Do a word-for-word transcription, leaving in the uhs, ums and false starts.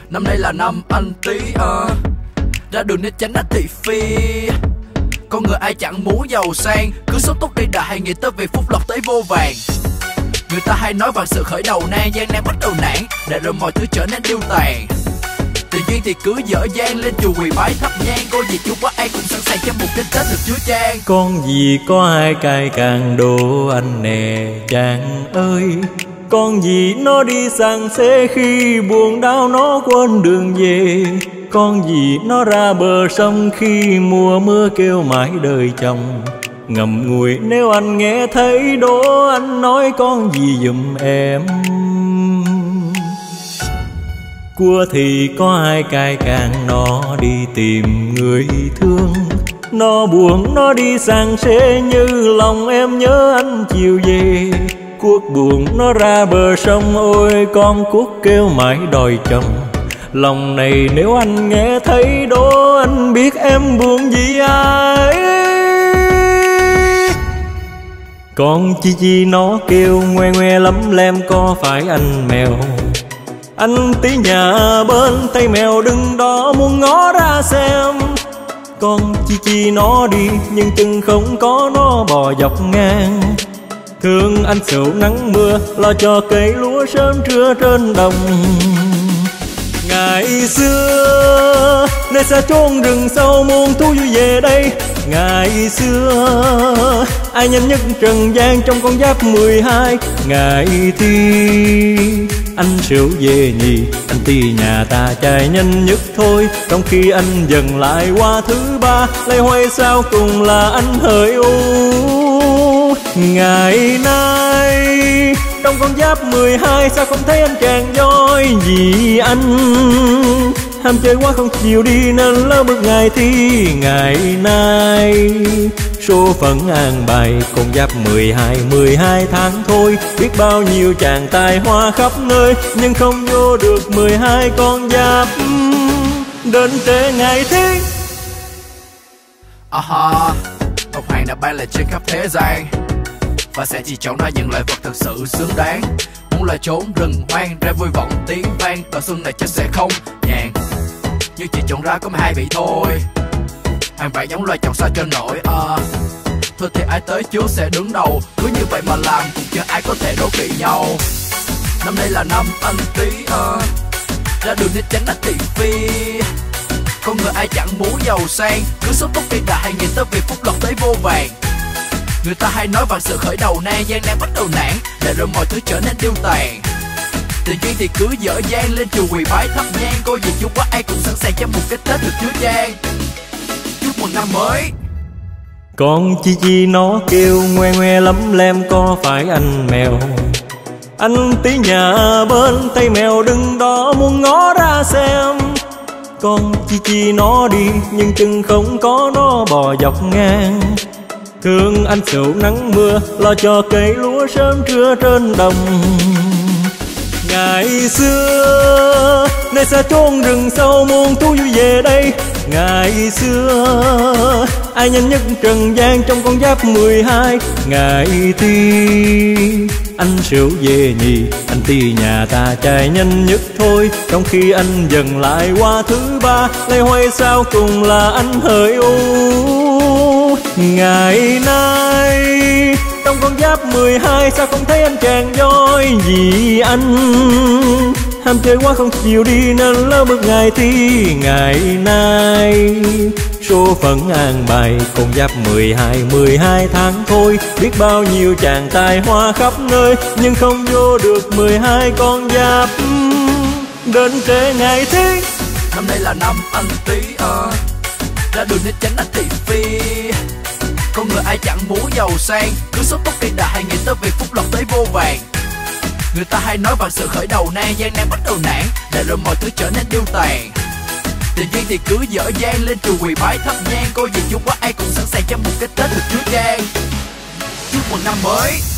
Năm nay là năm anh Tý uh. ra đường để tránh anh thị phi. Con người ai chẳng muốn giàu sang, cứ sống tốt đi đã hay nghĩ tới việc phúc lộc tới vô vàng. Người ta hay nói vạn sự khởi đầu nan, gian nan bắt đầu nản, để rồi mọi thứ trở nên điêu tàn. Tự nhiên thì cứ dở dang lên chùa quỳ bái thắp nhang, có gì chú quá ai cũng sẵn sàng cho một cái Tết được chứa chan. Con gì có hai cài càng đồ anh nè chàng ơi. Con gì nó đi sang xế khi buồn đau nó quên đường về. Con gì nó ra bờ sông khi mùa mưa kêu mãi đời chồng. Ngậm ngùi nếu anh nghe thấy đó anh nói con gì giùm em. Cua thì có hai cài càng nó đi tìm người thương. Nó buồn nó đi sang xế như lòng em nhớ anh chiều về. Cuốc buồn nó ra bờ sông ôi con cuốc kêu mãi đòi chồng. Lòng này nếu anh nghe thấy đó anh biết em buồn vì ai. Con chi chi nó kêu ngoe ngoe lắm lem có phải anh mèo. Anh tí nhà bên tay mèo đứng đó muốn ngó ra xem. Con chi chi nó đi nhưng chân không có nó bò dọc ngang. Thương anh sầu nắng mưa lo cho cây lúa sớm trưa trên đồng. Ngày xưa nơi xa chốn rừng sâu muôn thú vui về đây. Ngày xưa ai nhanh nhất trần gian trong con giáp mười hai. Ngày thi anh sớm về nhì, anh ti nhà ta chạy nhanh nhất thôi. Trong khi anh dần lại qua thứ ba, lấy hoay sau cùng là anh hỡi u. Ngày nay trong con giáp mười hai sao không thấy anh chàng voi. Vì anh ham chơi quá không chịu đi nên lỡ bước ngày thi. Ngày nay số phận an bài con giáp mười hai, mười hai tháng thôi. Biết bao nhiêu chàng tài hoa khắp nơi nhưng không vô được mười hai con giáp đến trễ ngày thi. Aha, Ngọc Hoàng đã bay lại trên khắp thế gian và sẽ chỉ chọn ra những loài vật thực sự xứng đáng. Muốn là trốn rừng hoang ra vui vọng tiếng vang, tờ xuân này chắc sẽ không nhàn. Nhưng chỉ chọn ra có hai vị thôi, hàng vạn giống loài chọn sao cho nổi. uh. Thôi thì ai tới trước sẽ đứng đầu, cứ như vậy mà làm cũng chưa ai có thể đố kỵ nhau. Năm nay là năm anh Tý uh. ra đường để tránh anh thị phi. Con người ai chẳng muốn giàu sang, cứ sống tốt đi đã hay nghĩ tới việc phúc lộc tới vô vàng. Người ta hay nói vạn sự khởi đầu nan, gian nan bắt đầu nản, để rồi mọi thứ trở nên điêu tàn. Tự nhiên thì cứ dở dang lên chùa quỳ bái thắp nhang, có gì chú quá ai cũng sẵn sàng cho một cái Tết được chứa chan. Chúc mừng năm mới. Con chi chi nó kêu ngoe ngoe lắm lem có phải anh mèo. Anh tí nhà bên tay mèo đứng đó muốn ngó ra xem. Con chi chi nó đi nhưng chân không có nó bò dọc ngang. Thương anh sầu nắng mưa lo cho cây lúa sớm trưa trên đồng. Ngày xưa nơi xa chốn rừng sâu muôn thú vui về đây. Ngày xưa ai nhanh nhất trần gian trong con giáp mười hai. Ngày thi anh sớm về nhì, anh ti nhà ta chạy nhanh nhất thôi. Trong khi anh dần lại qua thứ ba, lấy hoay sau cùng là anh hỡi u. Ngày nay trong con giáp mười hai sao không thấy anh chàng voi. Vì anh ham chơi quá không chịu đi nên lỡ bước ngày thi. Ngày nay số phận an bài con giáp mười hai, mười hai tháng thôi. Biết bao nhiêu chàng tài hoa khắp nơi nhưng không vô được mười hai con giáp đến trễ ngày thi. Năm nay là năm anh Tý uh. ra đường để tránh anh thị phi. Con người ai chẳng muốn giàu sang, cứ sống tốt đi đã hay nghĩ tới việc phúc lộc tới vô vàng. Người ta hay nói vạn sự khởi đầu nan, gian nan bắt đầu nản, để rồi mọi thứ trở nên điêu tàn. Tự nhiên thì cứ dở dang lên chùa quỳ bái thắp nhang, có gì chú quá ai cũng sẵn sàng cho một cái Tết được chứa chan. Chúc mừng năm mới.